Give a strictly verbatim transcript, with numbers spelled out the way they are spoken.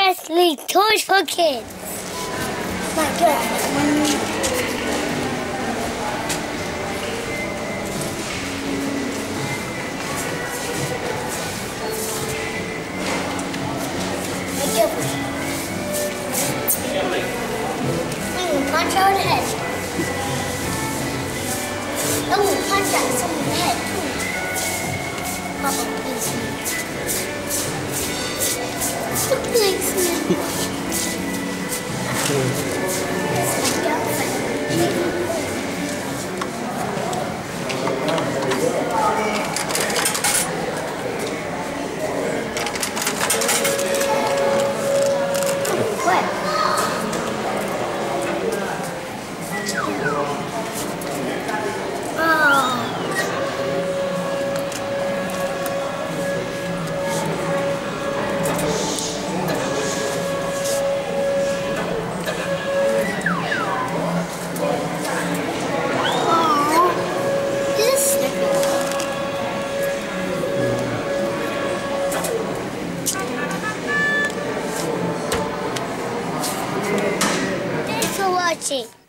Presley, toys for kids. My God. I'm gonna punch out the head. I'm gonna punch out someone's head too. Uh-oh, please. Please. Thanks for watching.